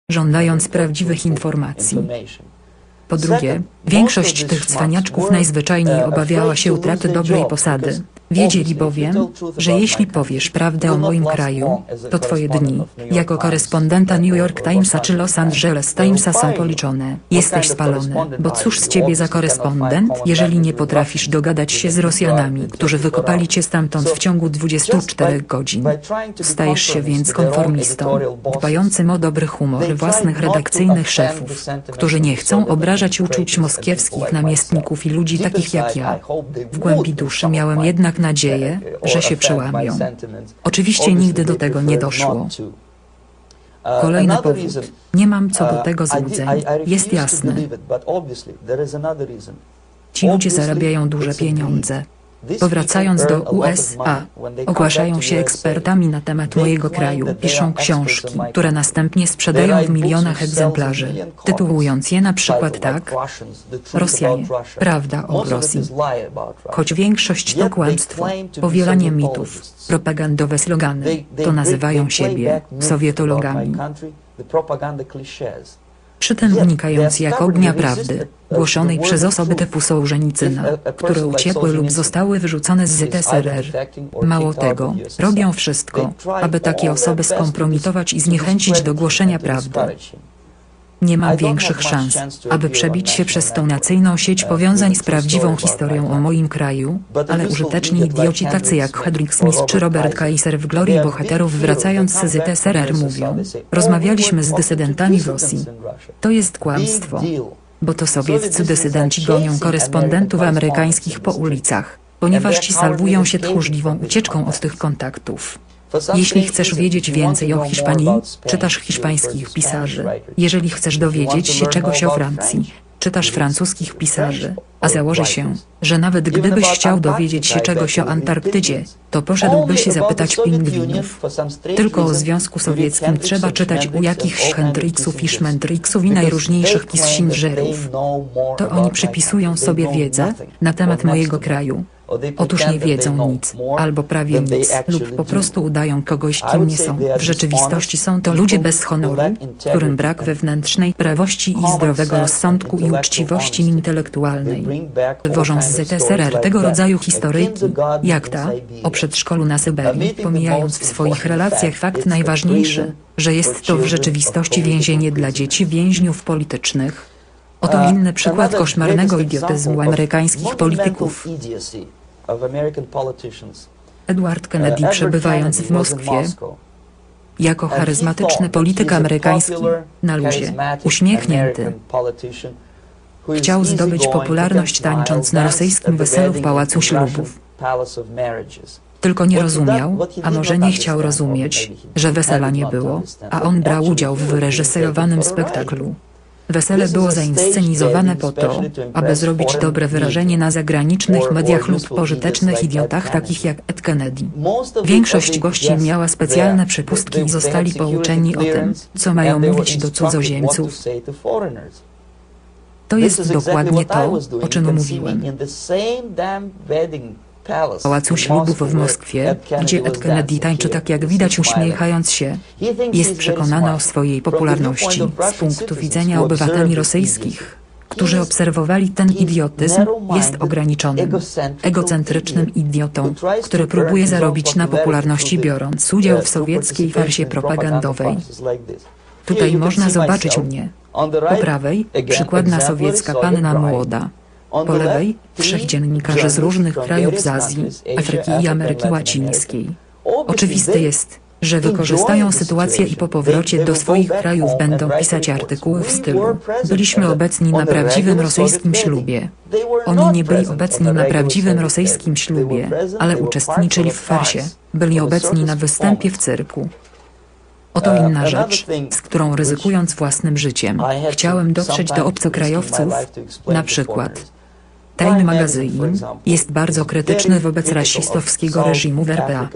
żądając prawdziwych informacji. Po drugie, większość tych cwaniaczków najzwyczajniej obawiała się utraty dobrej posady. Wiedzieli bowiem, że jeśli powiesz prawdę o moim kraju, to twoje dni, jako korespondenta New York Timesa czy Los Angeles Timesa są policzone. Jesteś spalony, bo cóż z ciebie za korespondent, jeżeli nie potrafisz dogadać się z Rosjanami, którzy wykopali cię stamtąd w ciągu 24 godzin. Stajesz się więc konformistą, dbającym o dobry humor własnych redakcyjnych szefów, którzy nie chcą obrażać uczuć moskiewskich namiestników i ludzi takich jak ja. W głębi duszy miałem jednak nadzieję, że się przełamią. Oczywiście nigdy do tego nie doszło. Kolejny powód. Nie mam co do tego złudzeń. Jest jasny. Ci ludzie zarabiają duże pieniądze. Powracając do USA, ogłaszają się ekspertami na temat mojego kraju, piszą książki, które następnie sprzedają w milionach egzemplarzy, tytułując je na przykład tak: Rosjanie, prawda o Rosji. Choć większość to kłamstwo, powielanie mitów, propagandowe slogany, to nazywają siebie sowietologami. Przy tym unikając jak ognia prawdy, głoszonej przez osoby typu Sołżenicyna, które uciekły lub zostały wyrzucone z ZSRR. Mało tego, robią wszystko, aby takie osoby skompromitować i zniechęcić do głoszenia prawdy. Nie mam większych szans, aby przebić się przez tą nacyjną sieć powiązań z prawdziwą historią o moim kraju, ale użyteczni idioci tacy jak Hedrick Smith czy Robert Kaiser w Glorii Bohaterów wracając z ZSRR mówią: rozmawialiśmy z dysydentami w Rosji. To jest kłamstwo, bo to sowieccy dysydenci gonią korespondentów amerykańskich po ulicach, ponieważ ci salwują się tchórzliwą ucieczką od tych kontaktów. Jeśli chcesz wiedzieć więcej o Hiszpanii, czytasz hiszpańskich pisarzy. Jeżeli chcesz dowiedzieć się czegoś o Francji, czytasz francuskich pisarzy. A założę się, że nawet gdybyś chciał dowiedzieć się czegoś o Antarktydzie, to poszedłbyś zapytać pingwinów. Tylko o Związku Sowieckim trzeba czytać u jakichś Hendriksów i Szmendriksów i najróżniejszych Kissingerów. To oni przypisują sobie wiedzę na temat mojego kraju. Otóż nie wiedzą nic, albo prawie nic, lub po prostu udają kogoś, kim nie są. W rzeczywistości są to ludzie bez honoru, którym brak wewnętrznej prawości i zdrowego rozsądku i uczciwości intelektualnej. Wożą z ZSRR tego rodzaju historyjki, jak ta o przedszkolu na Syberii, pomijając w swoich relacjach fakt najważniejszy, że jest to w rzeczywistości więzienie dla dzieci więźniów politycznych. Oto inny przykład koszmarnego idiotyzmu amerykańskich polityków. Edward Kennedy, przebywając w Moskwie, jako charyzmatyczny polityk amerykański, na luzie, uśmiechnięty, chciał zdobyć popularność tańcząc na rosyjskim weselu w Pałacu Ślubów. Tylko nie rozumiał, a może nie chciał rozumieć, że wesela nie było, a on brał udział w wyreżyserowanym spektaklu. Wesele było zainscenizowane po to, aby zrobić dobre wrażenie na zagranicznych mediach lub pożytecznych idiotach takich jak Ed Kennedy. Większość gości miała specjalne przepustki i zostali pouczeni o tym, co mają mówić do cudzoziemców. To jest dokładnie to, o czym mówiłem. W Pałacu Ślubów w Moskwie, gdzie Ed Kennedy tańczy tak jak widać uśmiechając się, jest przekonany o swojej popularności z punktu widzenia obywateli rosyjskich, którzy obserwowali ten idiotyzm, jest ograniczonym, egocentrycznym idiotą, który próbuje zarobić na popularności biorąc udział w sowieckiej farsie propagandowej. Tutaj można zobaczyć mnie. Po prawej, przykładna sowiecka panna młoda. Po lewej, 3 dziennikarzy z różnych krajów z Azji, Afryki i Ameryki Łacińskiej. Oczywiste jest, że wykorzystają sytuację i po powrocie do swoich krajów będą pisać artykuły w stylu: byliśmy obecni na prawdziwym rosyjskim ślubie. Oni nie byli obecni na prawdziwym rosyjskim ślubie, ale uczestniczyli w farsie, byli obecni na występie w cyrku. Oto inna rzecz, z którą ryzykując własnym życiem, chciałem dotrzeć do obcokrajowców, na przykład. Time Magazine jest bardzo krytyczny wobec rasistowskiego reżimu w RPA.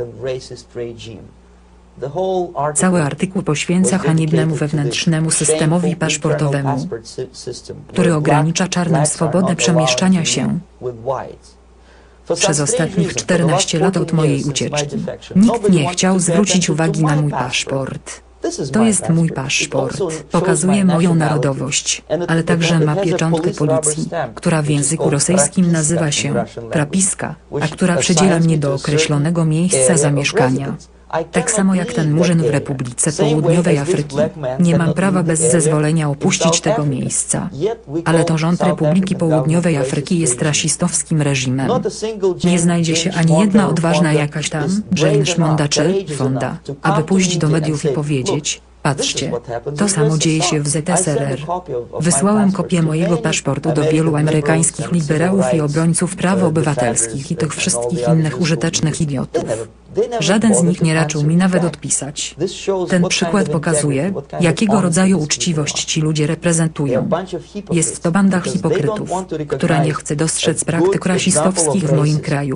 Cały artykuł poświęca haniebnemu wewnętrznemu systemowi paszportowemu, który ogranicza czarnym swobodę przemieszczania się. Przez ostatnich 14 lat od mojej ucieczki nikt nie chciał zwrócić uwagi na mój paszport. To jest mój paszport. Pokazuje moją narodowość, ale także ma pieczątkę policji, która w języku rosyjskim nazywa się prapiska, a która przydziela mnie do określonego miejsca zamieszkania. Tak samo jak ten murzyn w Republice Południowej Afryki. Nie mam prawa bez zezwolenia opuścić tego miejsca. Ale to rząd Republiki Południowej Afryki jest rasistowskim reżimem. Nie znajdzie się ani jedna odważna jakaś tam Jane Szmonda czy Fonda, aby pójść do mediów i powiedzieć: patrzcie, to samo dzieje się w ZSRR. Wysłałem kopię mojego paszportu do wielu amerykańskich liberałów i obrońców praw obywatelskich i tych wszystkich innych użytecznych idiotów. Żaden z nich nie raczył mi nawet odpisać. Ten przykład pokazuje, jakiego rodzaju uczciwość ci ludzie reprezentują. Jest to banda hipokrytów, która nie chce dostrzec praktyk rasistowskich w moim kraju.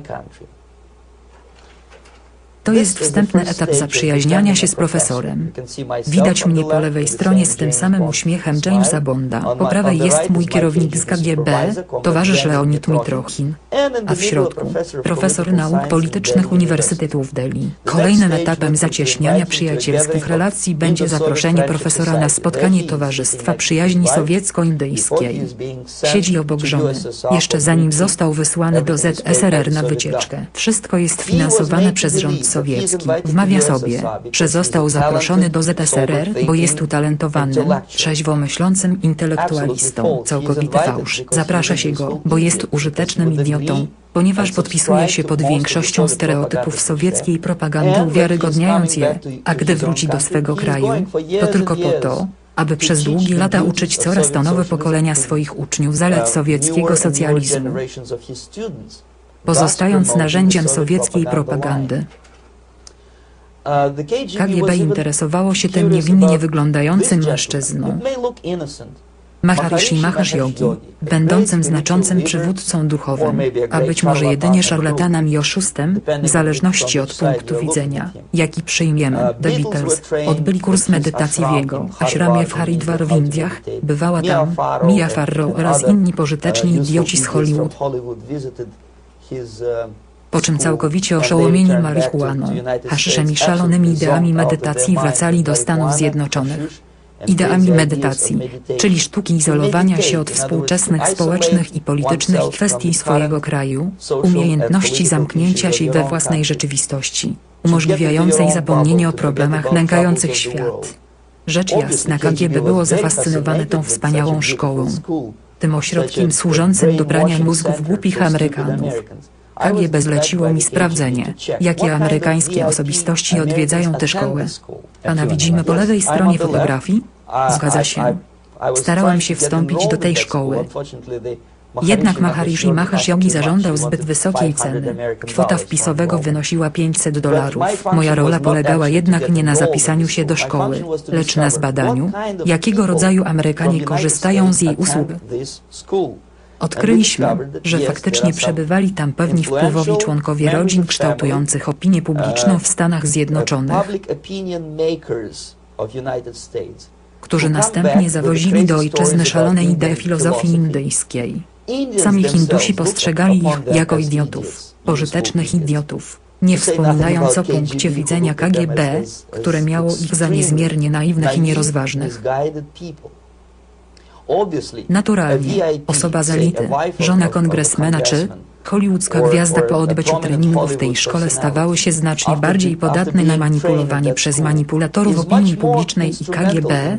To jest wstępny etap zaprzyjaźniania się z profesorem. Widać mnie po lewej stronie z tym samym uśmiechem Jamesa Bonda. Po prawej jest mój kierownik z KGB, towarzysz Leonid Mitrochin. A w środku profesor nauk politycznych Uniwersytetu w Delhi. Kolejnym etapem zacieśniania przyjacielskich relacji będzie zaproszenie profesora na spotkanie Towarzystwa Przyjaźni Sowiecko-Indyjskiej. Siedzi obok żony, jeszcze zanim został wysłany do ZSRR na wycieczkę. Wszystko jest finansowane przez rząd sowiecki. Wmawia sobie, że został zaproszony do ZSRR, bo jest utalentowanym, trzeźwo myślącym intelektualistą. Całkowity fałsz. Zaprasza się go, bo jest użytecznym idiotą, ponieważ podpisuje się pod większością stereotypów sowieckiej propagandy, uwiarygodniając je, a gdy wróci do swego kraju, to tylko po to, aby przez długie lata uczyć coraz to nowe pokolenia swoich uczniów zalet sowieckiego socjalizmu, pozostając narzędziem sowieckiej propagandy. KGB interesowało się tym niewinnie wyglądającym mężczyzną, Maharishi Mahesh Yogi, będącym znaczącym przywódcą duchowym, a być może jedynie szarlatanem i oszustem, w zależności od punktu widzenia, jaki przyjmiemy. The Beatles odbyli kurs medytacji w jego ashramie w Haridwar w Indiach. Bywała tam Mia Farrow oraz inni pożyteczni idioci z Hollywood, po czym całkowicie oszołomieni marihuaną, haszyszem i szalonymi ideami medytacji wracali do Stanów Zjednoczonych. Ideami medytacji, czyli sztuki izolowania się od współczesnych społecznych i politycznych kwestii swojego kraju, umiejętności zamknięcia się we własnej rzeczywistości, umożliwiającej zapomnienie o problemach nękających świat. Rzecz jasna, KGB było zafascynowane tą wspaniałą szkołą, tym ośrodkiem służącym do prania mózgów głupich Amerykanów. KGB zleciło mi sprawdzenie, jakie amerykańskie osobistości odwiedzają tę szkołę. Pana widzimy po lewej stronie fotografii? Zgadza się. Starałem się wstąpić do tej szkoły. Jednak Maharishi Mahesh Yogi zażądał zbyt wysokiej ceny. Kwota wpisowego wynosiła $500. Moja rola polegała jednak nie na zapisaniu się do szkoły, lecz na zbadaniu, jakiego rodzaju Amerykanie korzystają z jej usług. Odkryliśmy, że faktycznie przebywali tam pewni wpływowi członkowie rodzin kształtujących opinię publiczną w Stanach Zjednoczonych, którzy następnie zawozili do ojczyzny szalone idee filozofii indyjskiej. Sami Hindusi postrzegali ich jako idiotów, pożytecznych idiotów, nie wspominając o punkcie widzenia KGB, które miało ich za niezmiernie naiwnych i nierozważnych. Naturalnie, osoba z elity, żona kongresmena czy hollywoodzka gwiazda po odbyciu treningu w tej szkole stawały się znacznie bardziej podatne na manipulowanie przez manipulatorów opinii publicznej i KGB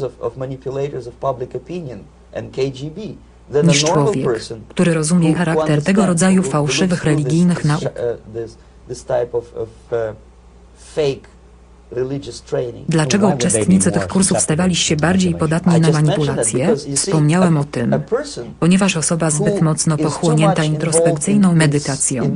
niż człowiek, który rozumie charakter tego rodzaju fałszywych religijnych nauk. Dlaczego uczestnicy tych kursów stawali się bardziej podatni na manipulacje? Wspomniałem o tym, ponieważ osoba zbyt mocno pochłonięta introspekcyjną medytacją,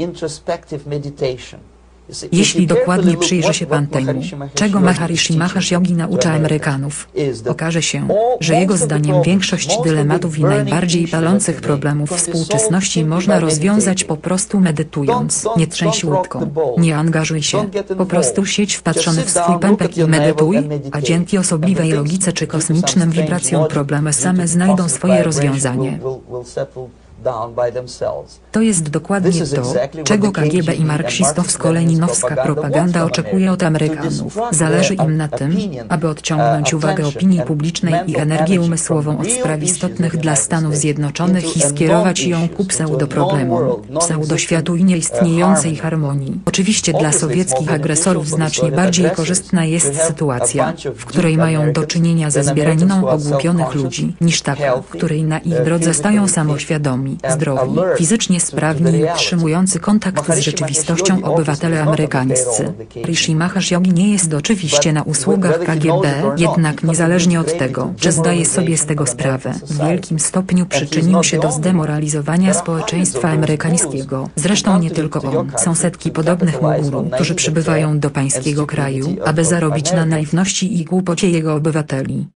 jeśli dokładnie przyjrzy się pan temu, czego Maharishi Mahesh Yogi naucza Amerykanów, okaże się, że jego zdaniem większość dylematów i najbardziej palących problemów współczesności można rozwiązać po prostu medytując. Nie trzęś łódką, nie angażuj się, po prostu siedź wpatrzony w swój pępek i medytuj, a dzięki osobliwej logice czy kosmicznym wibracjom problemy same znajdą swoje rozwiązanie. To jest dokładnie to, czego KGB i marksistowsko-leninowska propaganda oczekuje od Amerykanów. Zależy im na tym, aby odciągnąć uwagę opinii publicznej i energię umysłową od spraw istotnych dla Stanów Zjednoczonych i skierować ją ku pseudoproblemom, pseudoświatu i nieistniejącej harmonii. Oczywiście dla sowieckich agresorów znacznie bardziej korzystna jest sytuacja, w której mają do czynienia ze zbieraniną ogłupionych ludzi, niż taka, w której na ich drodze stają samoświadomi, zdrowi, fizycznie sprawni i utrzymujący kontakt z rzeczywistością obywatele amerykańscy. Rishi Mahesh Yogi nie jest oczywiście na usługach KGB, jednak niezależnie od tego, czy zdaje sobie z tego sprawę, w wielkim stopniu przyczynił się do zdemoralizowania społeczeństwa amerykańskiego. Zresztą nie tylko on. Są setki podobnych mu guru, którzy przybywają do pańskiego kraju, aby zarobić na naiwności i głupocie jego obywateli.